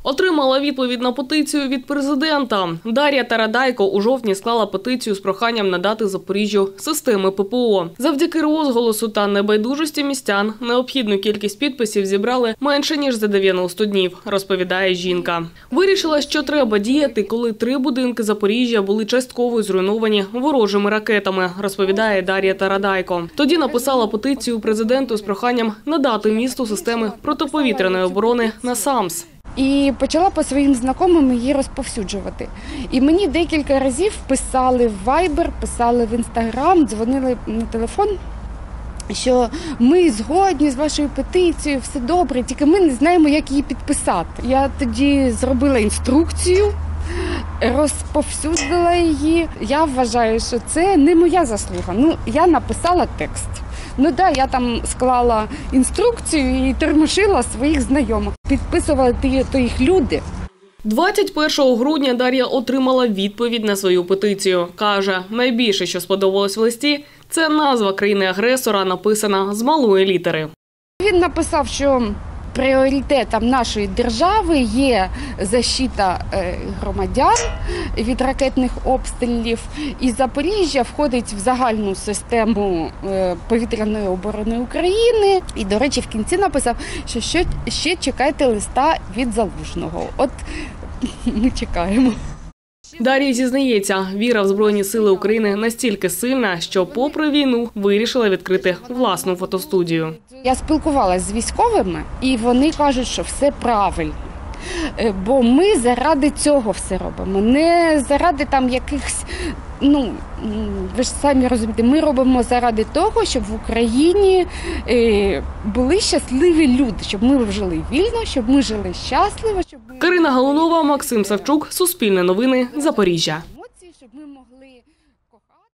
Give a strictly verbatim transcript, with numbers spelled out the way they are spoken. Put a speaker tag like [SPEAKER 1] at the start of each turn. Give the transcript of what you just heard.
[SPEAKER 1] Отримала відповідь на петицію від президента. Дар'я Тарадайко у жовтні склала петицію з проханням надати Запоріжжю системи ППО. Завдяки розголосу та небайдужості містян необхідну кількість підписів зібрали менше, ніж за дев'яносто днів, розповідає жінка. Вирішила, що треба діяти, коли три будинки Запоріжжя були частково зруйновані ворожими ракетами, розповідає Дар'я Тарадайко. Тоді написала петицію президенту з проханням надати місту системи протиповітряної оборони «Насамс».
[SPEAKER 2] І почала по своїм знайомим її розповсюджувати. І мені декілька разів писали в Viber, писали в Instagram, дзвонили на телефон, що ми згодні з вашою петицією, все добре, тільки ми не знаємо, як її підписати. Я тоді зробила інструкцію, розповсюдила її. Я вважаю, що це не моя заслуга. Ну, я написала текст. Ну так, да, я там склала інструкцію і тормошила своїх знайомих. Підписували то їх люди.
[SPEAKER 1] двадцять першого грудня Дар'я отримала відповідь на свою петицію. Каже, найбільше, що сподобалось в листі, це назва країни-агресора, написана з малої літери.
[SPEAKER 2] Він написав, що пріоритетом нашої держави є защита громадян від ракетних обстрілів. І Запоріжжя входить в загальну систему повітряної оборони України. І, до речі, в кінці написав, що ще чекайте листа від Залужного. От ми чекаємо.
[SPEAKER 1] Дар'я зізнається, віра в Збройні сили України настільки сильна, що попри війну вирішила відкрити власну фотостудію.
[SPEAKER 2] Я спілкувалася з військовими, і вони кажуть, що все правильно. Бо ми заради цього все робимо, не заради там якихось, ну, ви ж самі розумієте, ми робимо заради того, щоб в Україні були щасливі люди, щоб ми жили вільно, щоб ми жили щасливо. Щоб ми...
[SPEAKER 1] Карина Галунова, Максим Савчук, Суспільне новини, Запоріжжя.
[SPEAKER 2] Щоб ми могли